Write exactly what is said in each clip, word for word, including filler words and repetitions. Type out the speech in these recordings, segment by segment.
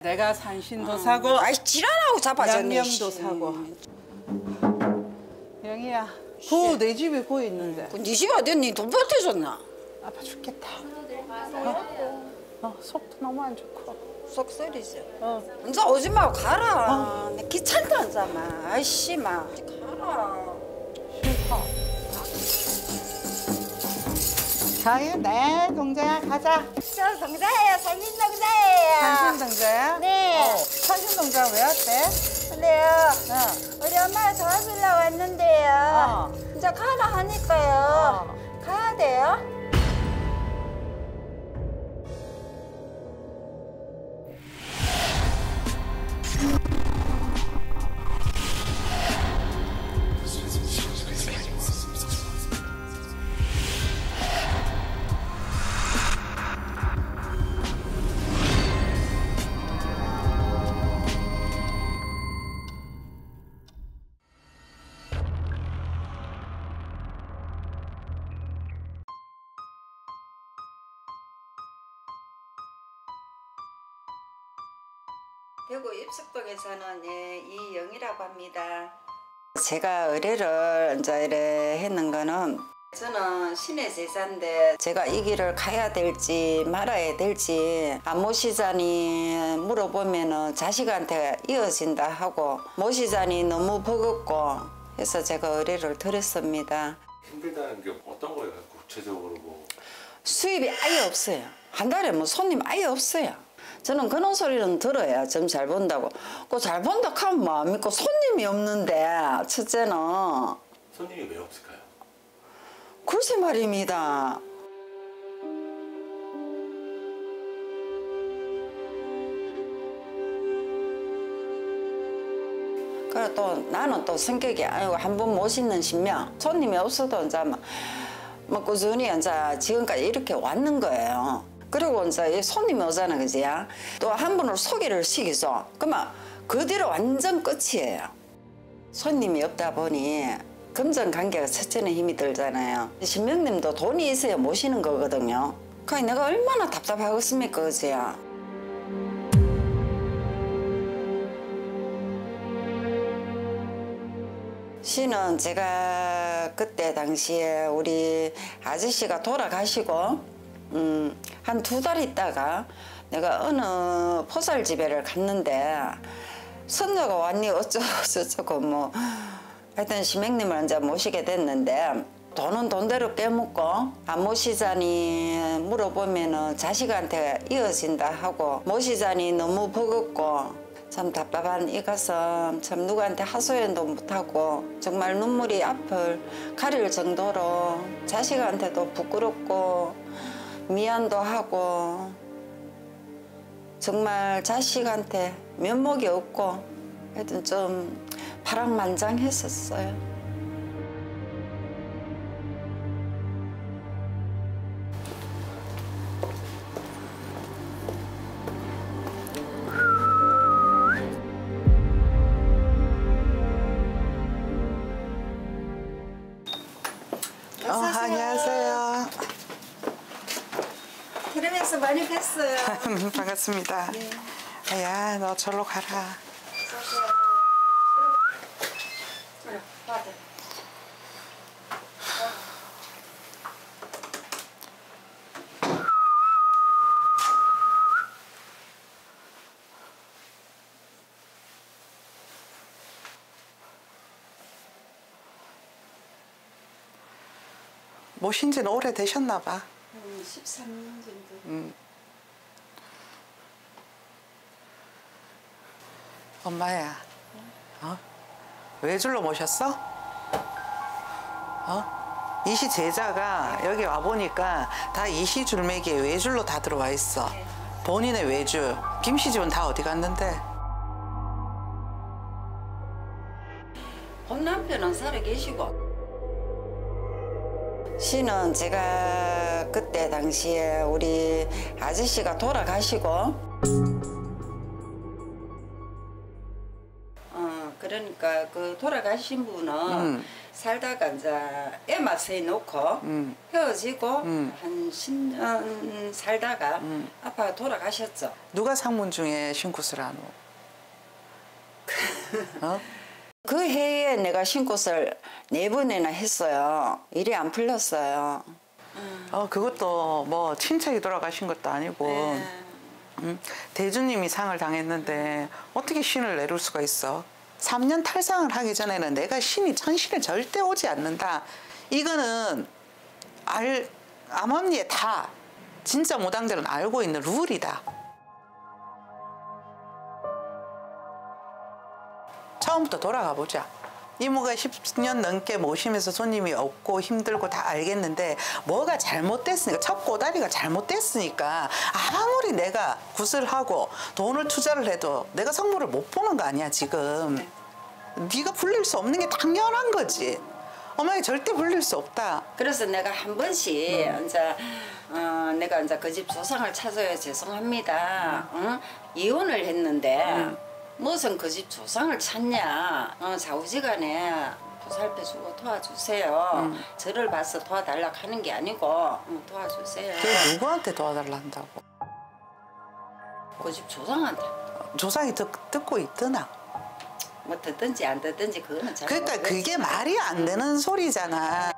내가 산신도 어. 사고 아이 지랄하고 자빠졌네. 양념도 사고. 영희야, 그 내 집에 그 있는데. 그 네 집 어딨니? 돈 보태줬나? 아파 죽겠다. 어, 어 속도 너무 안 좋고. 속 쓰리지. 어. 이제 오지 말고 가라. 내 귀찮다 이제 마. 아이씨 마. 가라. 싫어. 자유, 네, 동자야, 가자. 저 동자예요. 산신 동자예요. 산신 동자야? 네. 어, 산신 동자 왜 왔대? 근데요. 어. 우리 엄마가 도와주려고 왔는데요. 어. 이제 가라 하니까요. 어. 가야 돼요. 대구 입석동에 사는 예, 이영이라고 합니다. 제가 의뢰를 이제 이래 했는 거는 저는 신의 제자인데 제가 이 길을 가야 될지 말아야 될지 안 모시자니 물어보면은 자식한테 이어진다 하고 모시자니 너무 버겁고 해서 제가 의뢰를 드렸습니다. 힘들다는 게 어떤 거예요? 구체적으로 뭐? 수입이 아예 없어요. 한 달에 뭐 손님 아예 없어요. 저는 그런 소리는 들어야 좀 잘 본다고. 그 잘 본다 하면 뭐합니까? 손님이 없는데 첫째는. 손님이 왜 없을까요? 글쎄 말입니다. 그래 또 나는 또 성격이 아니고 한 번 모시는 신명 손님이 없어도 이제 뭐, 뭐 꾸준히 이제 지금까지 이렇게 왔는 거예요. 그리고 이제 손님이 오잖아, 그지? 또 한 분을 소개를 시키죠. 그러면 그 뒤로 완전 끝이에요. 손님이 없다 보니 금전 관계가 첫째는 힘이 들잖아요. 신명님도 돈이 있어야 모시는 거거든요. 그러니까 내가 얼마나 답답하겠습니까, 그지? 시는 제가 그때 당시에 우리 아저씨가 돌아가시고 음, 한 두 달 있다가 내가 어느 포살집에를 갔는데 손녀가 왔니 어쩌고 저쩌고 뭐 하여튼 시맹님을 이제 모시게 됐는데 돈은 돈대로 깨묻고 안 모시자니 물어보면은 자식한테 이어진다 하고 모시자니 너무 버겁고 참 답답한 이 가슴 참 누구한테 하소연도 못하고 정말 눈물이 앞을 가릴 정도로 자식한테도 부끄럽고 미안도 하고 정말 자식한테 면목이 없고 하여튼 좀 파랑만장했었어요. 어, 안녕하세요. 그러면서 많이 뵀어요. 반갑습니다. 네. 야, 너 절로 가라. 그래, 받아. 모신 지는 오래되셨나 봐. 한 십삼 년 정도. 음. 엄마야, 어? 외줄로 모셨어? 어? 이시 제자가 여기 와보니까 다 이시 줄매기에 외줄로 다 들어와 있어. 네. 본인의 외줄. 김씨 집은 다 어디 갔는데? 본 남편은 살아 계시고. 시는 제가 그때 당시에 우리 아저씨가 돌아가시고 어 그러니까 그 돌아가신 분은 음. 살다가 이제 애 맞서 놓고 음. 헤어지고 음. 한 십 년 살다가 음. 아빠가 돌아가셨죠. 누가 상문 중에 신굿을 안 오? 어? 그 해에 내가 신굿을 네 번이나 했어요. 일이 안 풀렸어요. 어, 그것도 뭐 친척이 돌아가신 것도 아니고 네. 음, 대주님이 상을 당했는데 어떻게 신을 내릴 수가 있어? 삼 년 탈상을 하기 전에는 내가 신이 천신에 절대 오지 않는다. 이거는 알, 암암리에 다 진짜 무당들은 알고 있는 룰이다. 처음부터 돌아가 보자. 이모가 십 년 넘게 모시면서 손님이 없고 힘들고 다 알겠는데 뭐가 잘못됐으니까 첫 꼬다리가 잘못됐으니까 아무리 내가 굿을 하고 돈을 투자를 해도 내가 성물을 못 보는 거 아니야 지금. 네. 네가 불릴 수 없는 게 당연한 거지. 어머니 절대 불릴 수 없다. 그래서 내가 한 번씩 음. 이제 어, 내가 이제 그 집 조상을 찾아야 죄송합니다. 음. 응? 이혼을 했는데 음. 무슨 그 집 조상을 찾냐? 어, 좌우지간에 보살펴주고 도와주세요. 음. 저를 봐서 도와달라 하는 게 아니고 어, 도와주세요. 그게 누구한테 도와달라 한다고? 그 집 조상한테. 조상이 듣, 듣고 있더나? 뭐 듣든지 안 듣든지 그거는 잘 그러니까 모르겠지. 그게 말이 안 되는 소리잖아.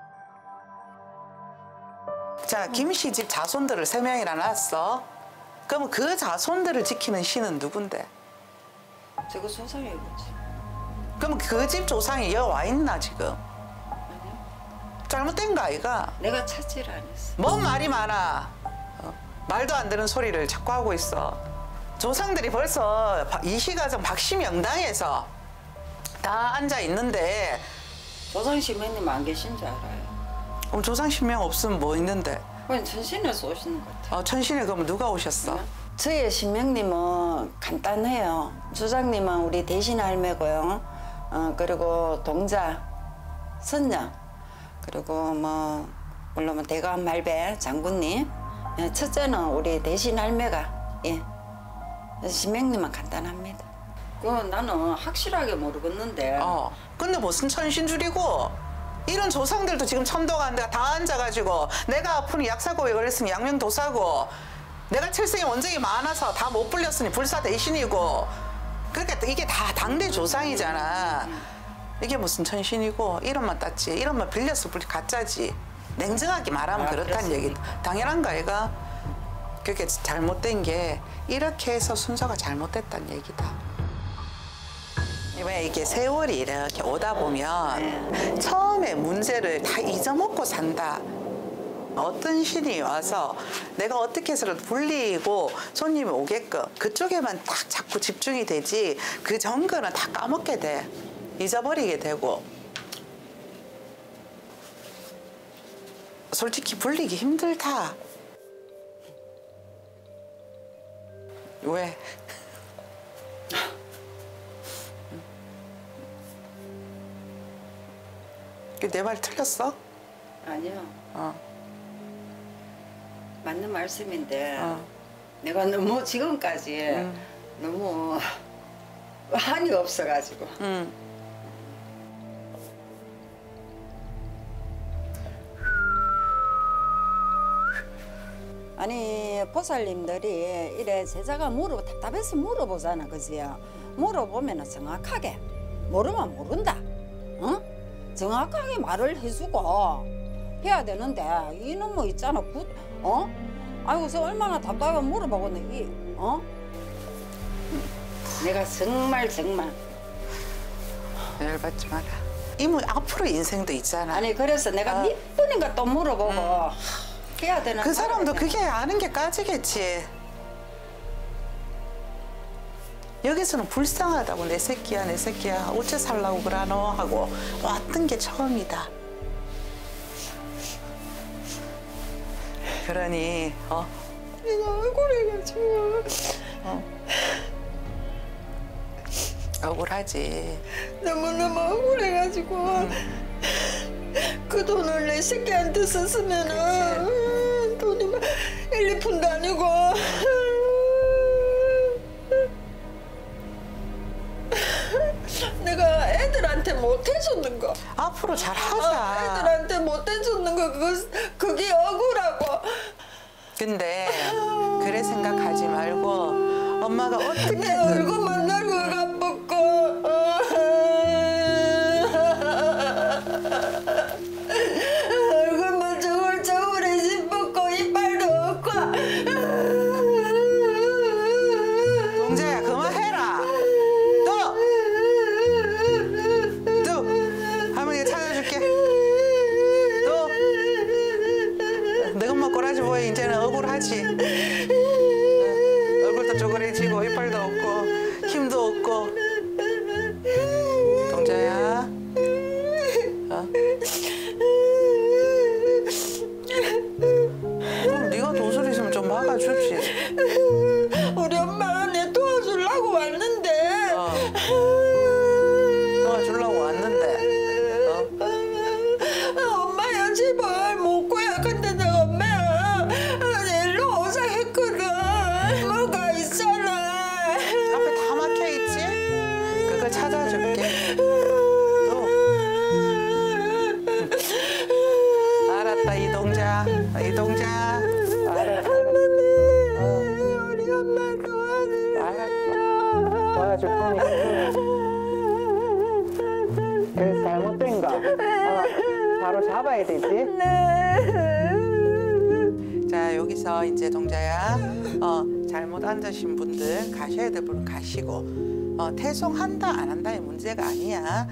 자, 김씨 집 자손들을 세 명이나 낳았어. 그러면 그 자손들을 지키는 신은 누군데? 저거 조상이겠지. 그럼 그 집 조상이 여기 와 있나 지금? 아니요. 잘못된 거 아이가? 내가 찾지를 안 했어. 뭔 말이 많아. 어, 말도 안 되는 소리를 자꾸 하고 있어. 조상들이 벌써 이시가정 박씨명당에서 다 앉아 있는데 조상 신명님 안 계신 줄 알아요. 그럼 조상 신명 없으면 뭐 있는데? 그냥 천신에서 오시는 것 같아요. 어, 천신에 그러면 누가 오셨어? 저희 신명님은 간단해요. 주장님은 우리 대신 할매고요. 어, 그리고 동자, 선녀, 그리고 뭐 물론 대감 말배 장군님. 예, 첫째는 우리 대신 할매가 예. 신명님은 간단합니다. 그 나는 확실하게 모르겠는데. 어. 근데 무슨 천신줄이고 이런 조상들도 지금 천도가 데가 다 앉아가지고 내가 아프니 약 사고 그랬으니 양명도 사고 내가 칠성에 원정이 많아서 다 못 불렸으니 불사 대신이고 그러니까 이게 다 당대 조상이잖아. 이게 무슨 천신이고 이름만 땄지 이름만 빌렸을 뿐이 가짜지. 냉정하게 말하면 아, 그렇다는 얘기 당연한 거 아이가? 그게 잘못된 게 이렇게 해서 순서가 잘못됐다는 얘기다. 왜 이게 세월이 이렇게 오다 보면 처음에 문제를 다 잊어먹고 산다. 어떤 신이 와서 내가 어떻게 해서라도 불리고 손님이 오게끔 그쪽에만 딱 자꾸 집중이 되지 그 전 거는 다 까먹게 돼. 잊어버리게 되고. 솔직히 불리기 힘들다. 왜? 내 말 틀렸어? 아니요. 어. 맞는 말씀인데 어. 내가 너무 지금까지 음. 너무 한이 없어가지고 응. 아니 보살님들이 이래 제자가 물어 답답해서 물어보잖아, 그지? 물어보면 정확하게 모르면 모른다. 응? 정확하게 말을 해주고 해야 되는데 이놈 뭐 있잖아, 굿, 어? 아이고 저 얼마나 답답하게 물어보겠네, 이, 어? 내가 정말 정말 열받지 마라. 이모 앞으로 인생도 있잖아. 아니 그래서 내가 어. 몇 번인가 또 물어보고 음. 해야 되는 그 사람도 말이야. 그게 아는 게 까지겠지. 여기서는 불쌍하다고 내 새끼야 내 새끼야 어째 살라고 그러노 하고 왔던 게 처음이다. 그러니 어 내가 억울해가지고 어. 억울하지. 너무너무 억울해가지고 음. 그 돈을 내 새끼한테 썼으면은 음, 돈이 막 일, 이 푼도 아니고 내가 애들한테 못 해주는 거. 앞으로 잘 어, 하자. 애들한테 못 해주는 거 그거 그게 억울하고. 근데 그래 생각하지 말고 엄마가 내 어떻게 얼굴만 나고 가쁘고. 얼굴만 저울저울해 싶었고 이빨도 없고. 동자야 그만해라. 또! 또! 할머니가 찾아줄게. 또! 너 엄마 꼬라지 보여. 이제는 억울하지. 어, 얼굴도 쪼그레지고 이빨도 없고 힘도 없고. 동자야. 어? 그럼 네가 도술 있으면 좀 막아주지. 우리 엄마가 내 도와주려고 왔는데. 어. 도와주려고 왔는데. 어? 엄마야 제발 못 구해. 근데 내가 엄마야 일로 오자 했거든. 뭐가 있잖아. 앞에 다 막혀있지? 그거 찾아줄게. 또. 알았다 이동자. 이동자. 알았어. 우리 엄마 도와주세요. 알았어. 도와줄 거니까. 그래서 잘못된 거. 어, 바로 잡아야 되지? 자 여기서 이제 동자야 어, 잘못 앉으신 분들 가셔야 될 분은 가시고 어, 태송한다 안 한다의 문제가 아니야.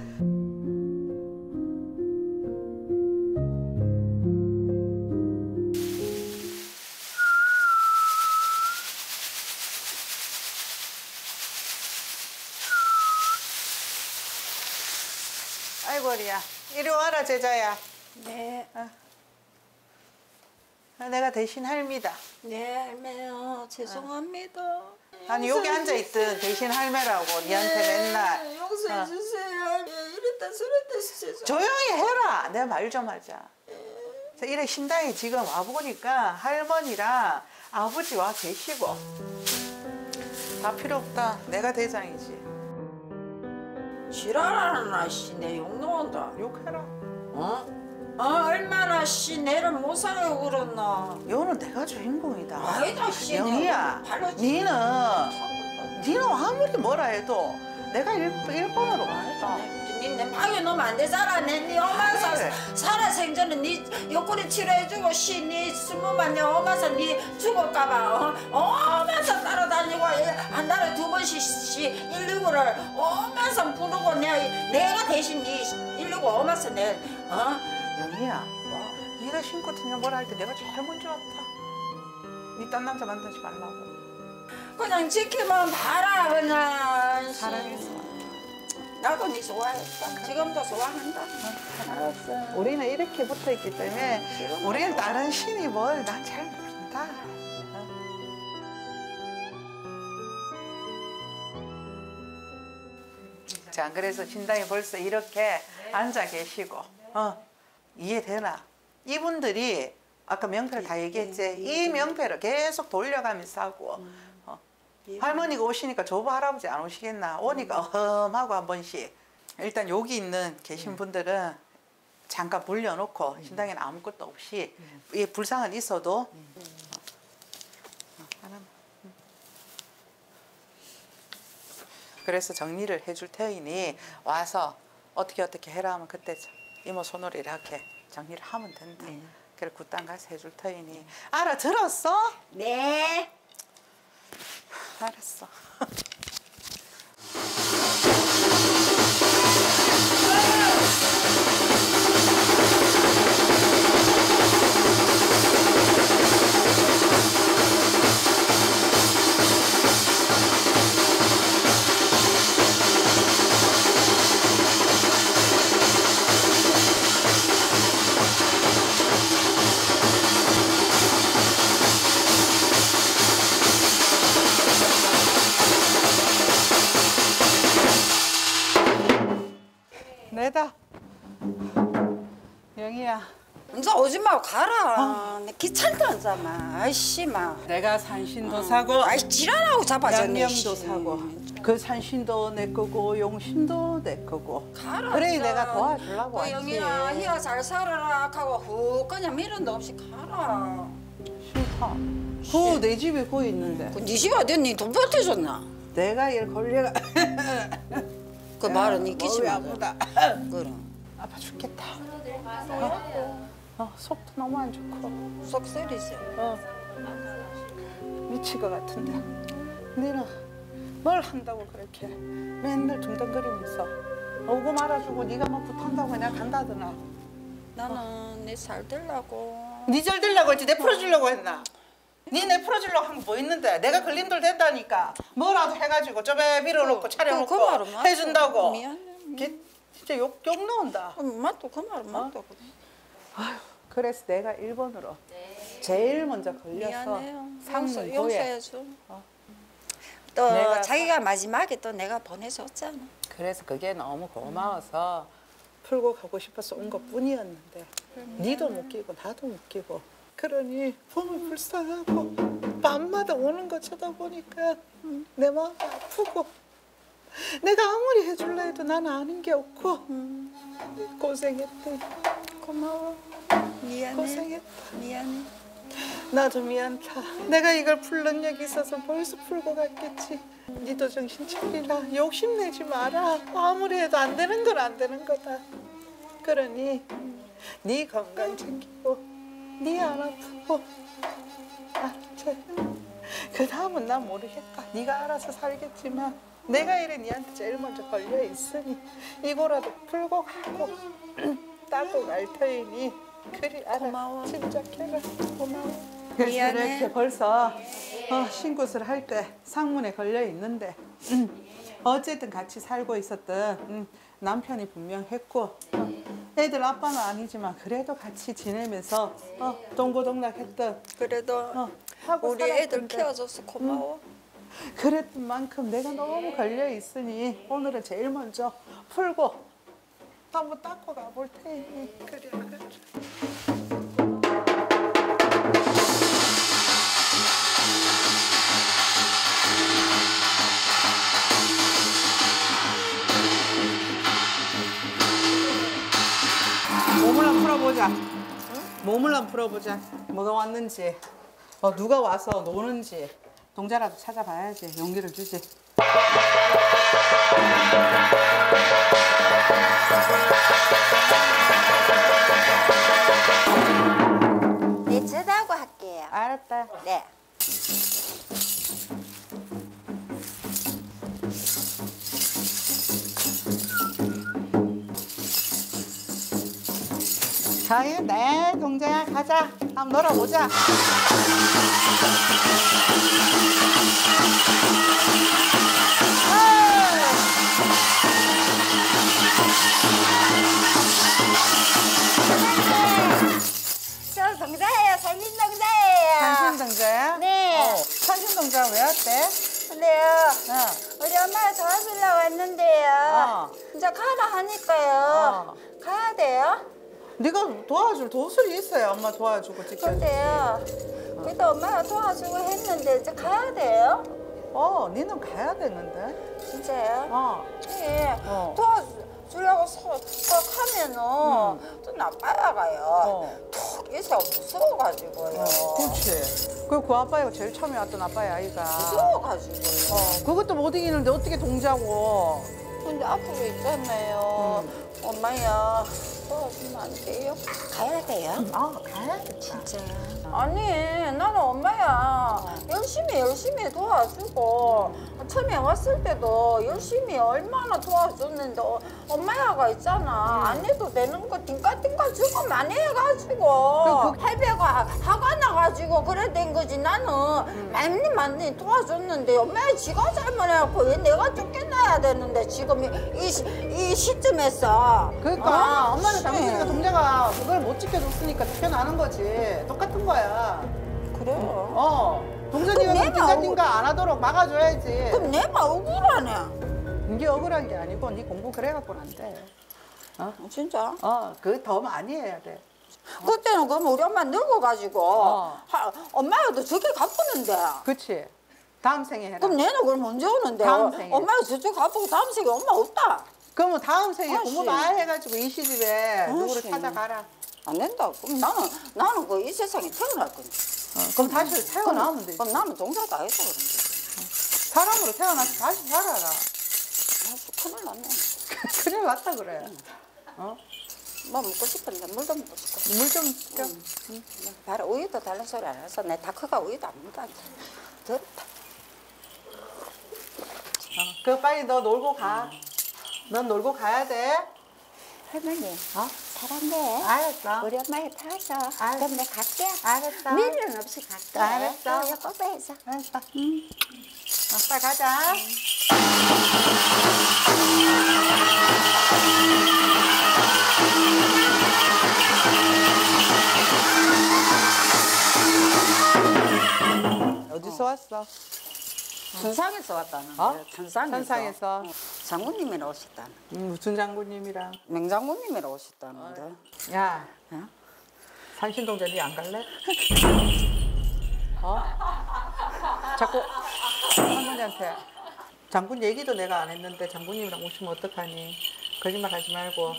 아이고 어리야 이리 와라 제자야. 네, 어. 내가 대신 할미다. 네 할매요. 죄송합니다. 아니 여기 앉아있든 대신 할매라고 니한테 맨날. 네, 용서해 주세요. 예, 이랬다 저랬다 죄송. 조용히 해라. 내가 말 좀 하자. 그래서 이래 신당에 지금 와보니까 할머니랑 아버지 와 계시고 다 필요 없다. 내가 대장이지. 지랄하는 아씨 내 욕 나온다. 욕해라. 어? 아 얼마나 씨 내를 못 살려 그랬나. 요는 내가 주인공이다. 아니다 씨. 영희야 발로 니는 니는 아무리 뭐라 해도 내가 일, 일본으로 갔다. 니내 방에 넣으면 안 되잖아. 내네 엄마 사 그래. 살아 생전에 네 옆구리 치료해주고 씨네 스무만 내 엄마 사네 죽을까봐 어? 엄마서 따라다니고 한 달에 두 번씩 씨 일일구를 엄마서 부르고 내가 내가 대신 네 일일구 엄마서 내 어? 영희야 네가 신고 트냐 뭐라 할 때 내가 제일 먼저 왔다. 니 딴 남자 만나지 말라고. 그냥 지키면 봐라 그냥. 사랑했어. 나도 네 좋아했어. 지금도 좋아한다. 알았어. 우리는 이렇게 붙어있기 때문에 우리는 다른 신이 뭘 난 잘 모른다. 자 그래서 신당이 벌써 이렇게 앉아 계시고 어, 이해되나? 이분들이 아까 명패를 다 얘기했지. 이 명패를 계속 돌려가면서 하고 어, 할머니가 오시니까 조부 할아버지 안 오시겠나? 오니까 어흠하고 한 번씩. 일단 여기 있는 계신 분들은 잠깐 불려놓고 신당에는 아무것도 없이 이 불상은 있어도 어, 하나만. 그래서 정리를 해줄 테이니 와서 어떻게 어떻게 해라 하면 그때 이모 손으로 이렇게 정리를 하면 된다. 그래 굿당 가서 해줄 테이니 알아들었어? 네. 알았어. 내다. 영희야. 이제 오지 말고 가라. 내 귀찮다 이제 막. 아이씨 막. 내가 산신도 사고 아이 지랄하고 잡아줬네. 양념도 사고 그 산신도 내 거고 용신도 내 거고 가라. 그래 진짜. 내가 도와주려고 그 왔지. 영희야, 희야 잘 살아라 하고 후 그냥 미련도 없이 가라. 싫다. 그 내 집에 그거 있는데 그네 집 어딨니? 돈 보태줬나? 내가 일 걸려가 그 말은 잊기지 몸이 마. 아프다. 그래. 아파 죽겠다. 어, 어, 속도 너무 안 좋고 속 쓰리지. 어. 미칠 것 같은데 너는 뭘 한다고 그렇게 맨날 둥덩거리면서 오고 말아주고 네가 막 붙한다고 그냥 간다더나. 나는 네 잘 되려고. 네 잘 되려고 했지 내 풀어주려고 했나? 네 내 풀어주려고 한 거 뭐 있는데 내가 걸림돌 됐다니까 뭐라도 해가지고 저배 밀어놓고 차려놓고 그 말은 맞아. 해준다고. 미안해. 걔 진짜 욕, 욕 나온다. 맞도 그 말은 맞다. 아휴, 그래서 내가 일본으로 제일 먼저 걸려서 미안해요. 용서, 상문고에 용서해줘. 또 내가 자기가 마지막에 또 내가 보내줬잖아. 그래서 그게 너무 고마워서 풀고 가고 싶어서 온 것뿐이었는데 니도 못 끼고 나도 못 끼고 그러니 보면 불쌍하고 밤마다 오는 거 쳐다보니까 내 마음이 아프고 내가 아무리 해줄라 해도 난 아는 게 없고 고생했대. 고마워. 미안해. 고생했다. 미안해. 나도 미안다. 내가 이걸 풀 능력이 있어서 벌써 풀고 갔겠지. 니도 정신 차리라. 욕심내지 마라. 아무리 해도 안 되는 건 안 되는 거다. 그러니 네 건강 챙기고 네 안 아프고 알았지? 그 다음은 난 모르겠다. 네가 알아서 살겠지만 내가 이래 니한테 제일 먼저 걸려 있으니 이거라도 풀고 가고 따고 갈 터이니 그리 알아. 고마워. 침착해라. 고마워. 그래서 미안해. 이렇게 벌써 어, 신굿을 할 때 상문에 걸려 있는데 음, 어쨌든 같이 살고 있었던 음, 남편이 분명했고 어, 애들 아빠는 아니지만 그래도 같이 지내면서 어, 동고동락했던 그래도 어, 하고 우리 애들 살았던데. 키워줘서 고마워. 그랬던 만큼 내가 너무 걸려 있으니 오늘은 제일 먼저 풀고 한번 닦고 가볼 테니 그래 그래. 몸을 한번 풀어보자. 몸을 한번 풀어보자. 뭐가 왔는지, 어, 누가 와서 노는지 동자라도 찾아봐야지. 용기를 주지. 네, 저다고 할게요. 알았다. 네. 자유, 네, 동자야, 가자. 한번 놀아보자. 저 동자예요. 살린 동자예요. 산신 동자야? 네. 어, 산신 동자 왜 왔대? 근데요. 어. 우리 엄마가 도와주려고 왔는데요. 어. 이제 가라 하니까요. 어. 가야 돼요. 네가 도와줄 도술이 있어야 엄마 도와주고 지켜주지. 근데요. 그래도 엄마가 도와주고 했는데 이제 가야 돼요. 어, 니는 가야 되는데. 진짜요? 어. 네. 어. 도와주려고 서, 서 하면은 또 나빠야가요. 어. 툭 이서 무서워가지고요. 어, 그렇지. 그리고 그 아빠가 제일 처음에 왔던 아빠야, 아이가. 무서워가지고요. 어, 그것도 못 이기는데 어떻게 동자고. 근데 앞으로 있잖아요. 엄마야 도와주면 안 돼요? 가야 돼요? 아, 가야 돼. 진짜. 아니 나는 엄마야 열심히 열심히 도와주고 처음에 왔을 때도 열심히 얼마나 도와줬는데 어, 엄마야가 있잖아 안 해도 되는 거 띵까띵까 주고 많이 해가지고 그- 할배가 화가 나가지고 그래 된 거지 나는 많이 많이 도와줬는데 엄마야 지가 잘못해갖고 왜 내가 쫓겨나야 되는데 지금 이, 시- 이 시점에서 그러니까 어? 엄마는 씨. 당신이가 동자가 그걸 못 지켜줬으니까 쫓겨나는 거지. 똑같은 거야. 그래요? 어. 동자 그럼 니가 내가 띵까띵까 안 하도록 막아줘야지. 그럼 내가 억울하네. 이게 억울한 게 아니고 네 공부 그래갖고는 안 돼. 어, 진짜? 어, 그 더 많이 해야 돼. 그때는 그러면 우리 엄마 늙어가지고 어. 하, 엄마도 저게 갚았는데. 그치. 다음 생에 해라. 그럼 내는 그럼 언제 오는데? 다음 생에. 엄마가 저쪽 갚고 다음 생에 엄마 없다. 그러면 다음 생에 아씨. 공부 많이 해가지고 이 시집에 누구를 아씨. 찾아가라. 안 된다. 그럼 나는 나는 그 이 세상에 태어날 건데. 어, 그럼 다시 태어나면 되지. 그럼 나는 동자도 아니다 그런데. 사람으로 태어나서 다시 살아라. 아씨, 큰일 났네. 큰일 났다 그래. 어? 뭐 먹고 싶은데 물도 먹고 싶고. 물 좀 시켜. 바로 우유도 달라는 소리 안 해서 내 다크가 우유도 안 먹는다. 더럽다. 어, 그 빨리 너 놀고 가. 넌 놀고 가야 돼. 할머니, 어? 사랑해. 알았어. 우리 엄마에 타서. 알았어. 그럼 내가 갈게. 알았어. 미련 없이 갈게. 알았어. 또 이거 뽀뽀해서. 알았어. 응. 어, 빨리 가자. 어디서 왔어? 천상에서 왔다는 어? 거예요. 천상에서. 천상에서. 장군님이라 오셨다는. 음, 무슨 장군님이랑? 맹장군님이라 오셨다는데. 야, 어? 산신동전이 안 갈래? 어? 자꾸 할머니한테 장군 얘기도 내가 안 했는데 장군님이랑 오시면 어떡하니? 거짓말 하지 말고.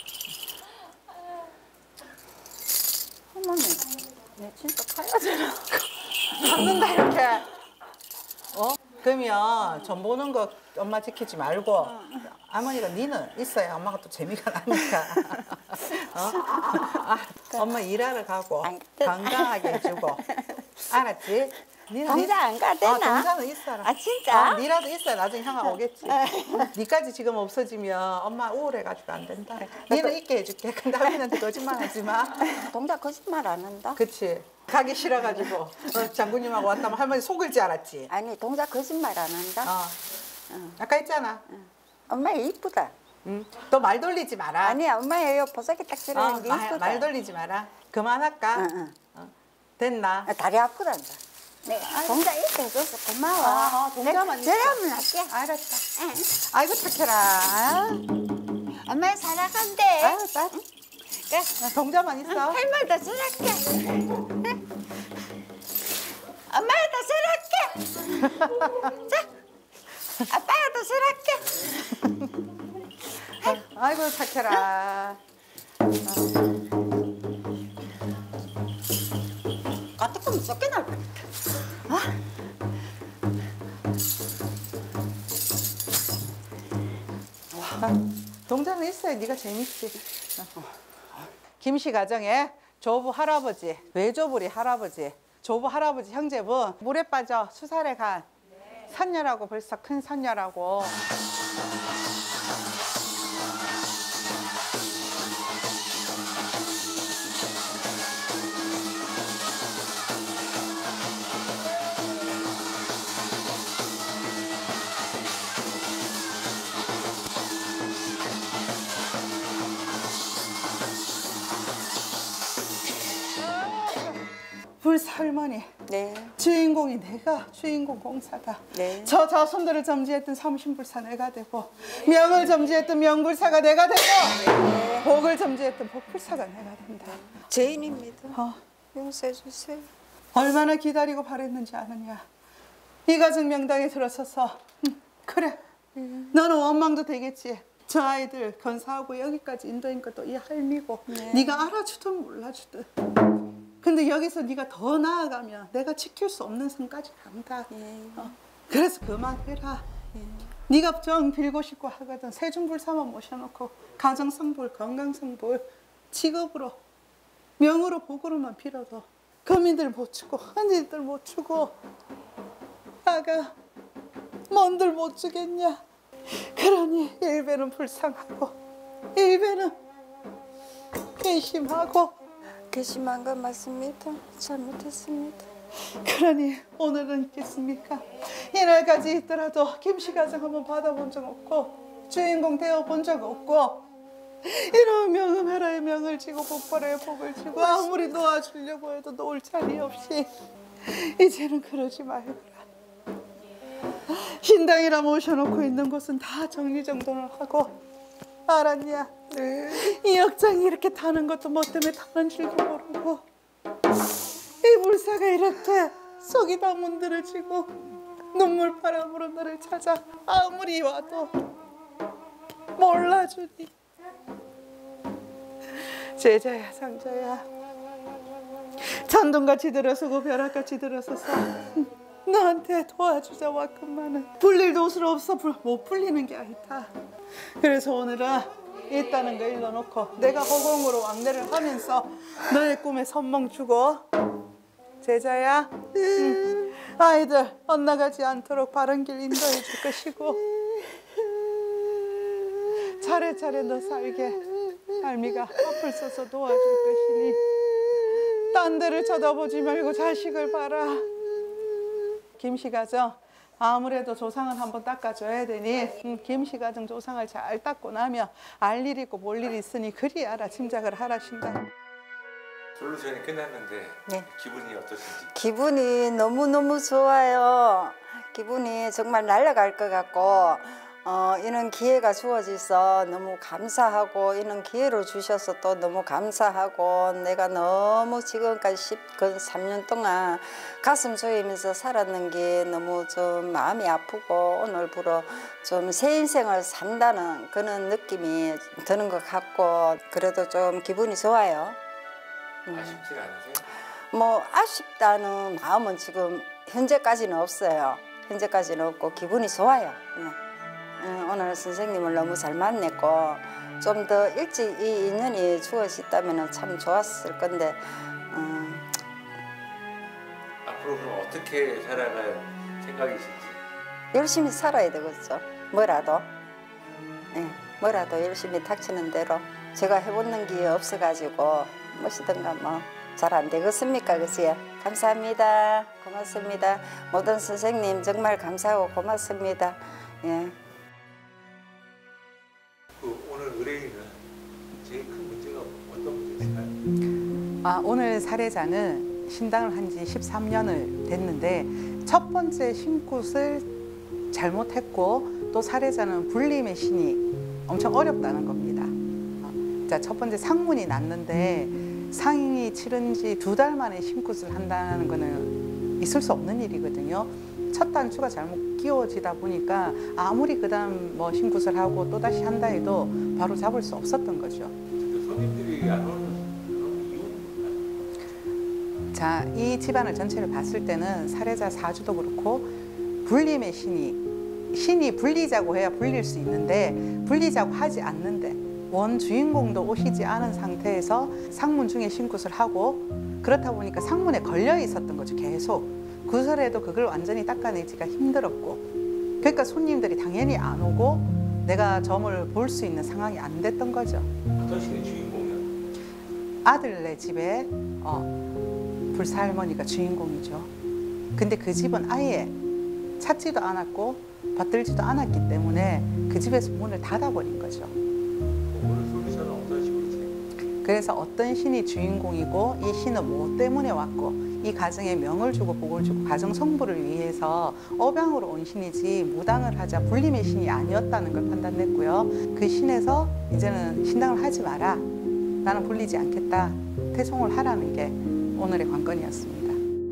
할머니, 내 진짜 가야 되나? 잡는다 이렇게. 어? 그러면 전 보는 거 엄마 지키지 말고 할머니가 니는 있어야 엄마가 또 재미가 나니까. 어? 아, 엄마 일하러 가고 안 돼. 건강하게 해주고. 알았지? 니는 동자 안 가도 어, 되나? 동자는 있어라. 아, 진짜? 어, 니라도 있어야 나중에 형아 오겠지. 니까지 지금 없어지면 엄마 우울해가지고 안 된다. 니는 있게 해줄게. 근데 할머니한테 거짓말 하지 마. 동자 거짓말 안 한다? 그치? 가기 싫어가지고 어, 장군님하고 왔다면 할머니 속을 줄 알았지. 아니, 동자 거짓말 안 한다? 어. 아까 했잖아. 엄마 이쁘다. 응. 또 말 돌리지 마라. 아니야, 엄마 요 보석이 딱 어, 들어있는 게 말, 이쁘다. 말 돌리지 마라. 그만할까? 응, 응. 어. 됐나? 아, 다리 아프단다. 네, 동자 이렇게 해줘서 고마워. 아, 어, 동자만 있어. 저러면 할게. 알았다. 응. 아이고 착해라. 엄마 사랑한대. 알았다. 그래. 동자만 있어. 할머니도 사랑해. 엄마도 사랑해. 자, 아빠도 사랑해. 아이고 착해라. 까뜩하면 쫓겨날 뻔했다. 동자는 있어야 네가 재밌지. 김씨 가정에 조부 할아버지, 외조부리 할아버지, 조부 할아버지 형제분 물에 빠져 수살에 간 선녀라고 벌써 큰 선녀라고. 불살머니 네. 주인공이 내가 주인공 공사다. 네. 저 자손들을 점지했던 삼신불사 내가 되고 명을 점지했던 명불사가 내가 되고 복을 점지했던 복불사가 내가 된다. 죄인입니다. 어, 용서해 주세요. 얼마나 기다리고 바랬는지 아느냐. 이 가정 명당에 들어서서 음, 그래 너는 원망도 되겠지. 저 아이들 건사하고 여기까지 인도인 것도 이 할미고 네. 네가 알아주든 몰라주든 근데 여기서 네가 더 나아가면 내가 지킬 수 없는 선까지 간다. 예. 어, 그래서 그만해라. 예. 네가 좀 빌고 싶고 하거든 세중불사만 모셔놓고 가정성불, 건강성불, 직업으로 명으로 복으로만 빌어도 거민들 못 주고 한이들 못 주고 아가 뭔들 못 주겠냐. 그러니 일배는 불쌍하고 일배는 괘씸하고 괘씸한 건 맞습니다. 잘못했습니다. 그러니 오늘은 있겠습니까? 이날까지 있더라도 김씨 가정 한번 받아본 적 없고 주인공 되어본 적 없고 이런 명음해라의 명을 지고 복벌의 복을 지고 아무리 놓아주려고 해도 놓을 자리 없이 이제는 그러지 말거라. 신당이라 모셔놓고 있는 곳은 다 정리정돈을 하고 알았냐? 네. 이 역장이 이렇게 타는 것도 뭐 때문에 타는 줄도 모르고 이 불사가 이렇게 속이 다 문드러지고 눈물바람으로 너를 찾아 아무리 와도 몰라주니. 제자야 상자야, 천둥같이 들어서고 벼락같이 들어서서 너한테 도와주자 왔건만은 불릴 도술 없어 불, 못 풀리는 게 아니다. 그래서 오늘은 있다는 거 일러놓고 내가 허공으로 왕래를 하면서 너의 꿈에 선몽 주고, 제자야, 응. 아이들 엇나가지 않도록 바른 길 인도해 줄 것이고 차례차례 너 살게 할미가 앞을 서서 도와줄 것이니 딴 데를 쳐다보지 말고 자식을 봐라. 김씨가정 아무래도 조상을 한번 닦아줘야 되니 음, 김씨가정 조상을 잘 닦고 나면 알 일 있고 볼 일 있으니 그리 알아 짐작을 하라신다. 솔루션이 끝났는데 네. 기분이 어떠신지? 기분이 너무너무 좋아요. 기분이 정말 날아갈 것 같고 어, 이런 기회가 주어져서 너무 감사하고 이런 기회를 주셔서 또 너무 감사하고 내가 너무 지금까지 십삼 년 동안 가슴 조이면서 살았는 게 너무 좀 마음이 아프고 오늘부로 좀 새 인생을 산다는 그런 느낌이 드는 것 같고 그래도 좀 기분이 좋아요. 아쉽지 않으세요? 뭐 아쉽다는 마음은 지금 현재까지는 없어요. 현재까지는 없고 기분이 좋아요. 그냥. 음, 오늘 선생님을 너무 잘 만났고 좀 더 일찍 이 인연이 주어졌다면 참 좋았을 건데 음. 앞으로 그럼 어떻게 살아갈 생각이신지? 열심히 살아야 되겠죠. 뭐라도 네, 뭐라도 열심히 닥치는 대로 제가 해보는 게 없어가지고 무엇이든가 뭐 잘 안 되겠습니까? 그치? 감사합니다. 고맙습니다. 모든 선생님 정말 감사하고 고맙습니다. 예. 그 오늘 의뢰인은 제일 큰 문제가 어떤 문제일까요? 아, 오늘 사례자는 신당을 한 지 십삼 년을 됐는데 첫 번째 신굿을 잘못했고 또 사례자는 불림의 신이 엄청 어렵다는 겁니다. 어, 자, 첫 번째 상문이 났는데 상이 치른 지 두 달 만에 신굿을 한다는 거는 있을 수 없는 일이거든요. 첫 단추가 잘못 끼워지다 보니까 아무리 그 다음 뭐 신굿을 하고 또다시 한다 해도 바로 잡을 수 없었던 거죠. 손님들이 안 오는 그런 이유는 뭘까요? 자, 이 집안을 전체를 봤을 때는 사례자 사주도 그렇고 불림의 신이 신이 불리자고 해야 불릴 수 있는데 불리자고 하지 않는데 원 주인공도 오시지 않은 상태에서 상문 중에 신굿을 하고 그렇다 보니까 상문에 걸려 있었던 거죠. 계속 구설에도 그걸 완전히 닦아내기가 힘들었고 그러니까 손님들이 당연히 안 오고 내가 점을 볼 수 있는 상황이 안 됐던 거죠. 어떤 신의 주인공이요? 아들네 집에 어, 불사 할머니가 주인공이죠. 근데 그 집은 아예 찾지도 않았고 받들지도 않았기 때문에 그 집에서 문을 닫아버린 거죠. 오늘 솔루션은 어떤 식으로 세요? 그래서 어떤 신이 주인공이고 이 신은 뭐 때문에 왔고 이 가정에 명을 주고 복을 주고 가정 성부를 위해서 업양으로 온 신이지 무당을 하자 불림의 신이 아니었다는 걸 판단했고요. 그 신에서 이제는 신당을 하지 마라. 나는 불리지 않겠다. 태송을 하라는 게 오늘의 관건이었습니다.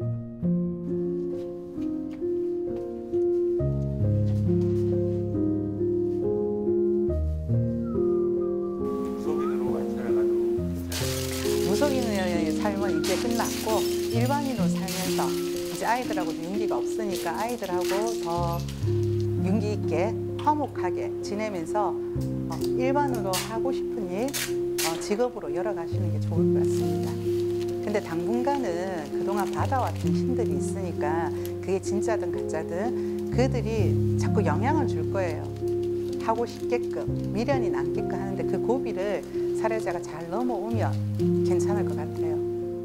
무속인의 삶은 이제 끝났고 일반인으로 살면서 이제 아이들하고도 윤기가 없으니까 아이들하고 더 윤기 있게 화목하게 지내면서 어, 일반으로 하고 싶은 일, 어, 직업으로 열어가시는 게 좋을 것 같습니다. 근데 당분간은 그동안 받아왔던 신들이 있으니까 그게 진짜든 가짜든 그들이 자꾸 영향을 줄 거예요. 하고 싶게끔 미련이 남게끔 하는데 그 고비를 사례자가 잘 넘어오면 괜찮을 것 같아요.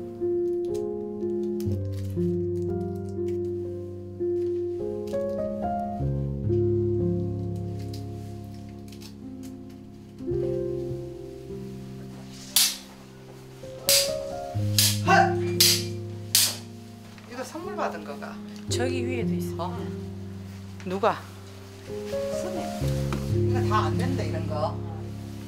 이거 선물 받은 거가? 저기 위에도 있어. 어? 누가? 스님. 이거 다 안 된다 이런 거.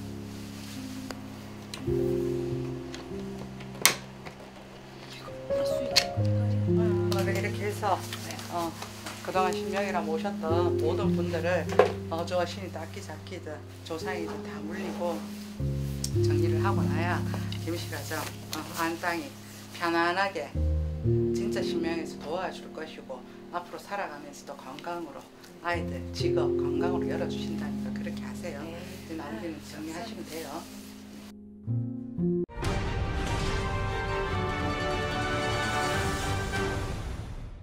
그동안 신명이라 모셨던 모든 분들을 어, 저 신이 닦기 잡기든 조상이든 다 물리고 정리를 하고 나야 김씨가정 어, 한 땅이 편안하게 진짜 신명에서 도와줄 것이고 앞으로 살아가면서도 건강으로 아이들 직업 건강으로 열어주신다니까 그렇게 하세요. 남기는 정리하시면 돼요.